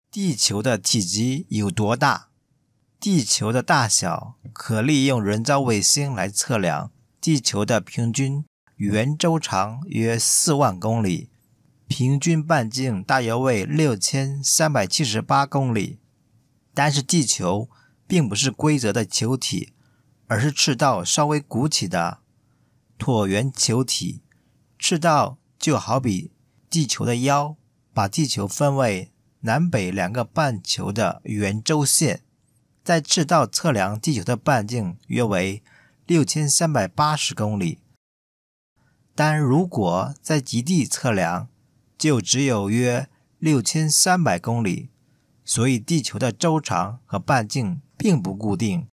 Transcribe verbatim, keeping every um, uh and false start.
地球的体积有多大？地球的大小可利用人造卫星来测量。地球的平均圆周长约四万公里，平均半径大约为六千三百七十八公里。但是地球并不是规则的球体，而是赤道稍微鼓起的椭圆球体。赤道就好比地球的腰，把地球分为南北两个半球的圆周线。在赤道测量地球的半径约为六千三百八十公里，但如果在极地测量，就只有约六千三百公里，所以地球的周长和半径并不固定。